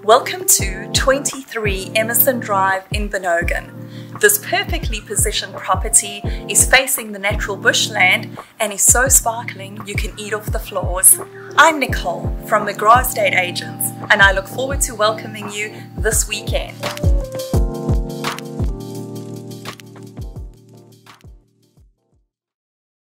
Welcome to 23 Emerson Drive in Bonogin. This perfectly positioned property is facing the natural bushland and is so sparkling you can eat off the floors. I'm Nicole from McGraw Estate Agents and I look forward to welcoming you this weekend.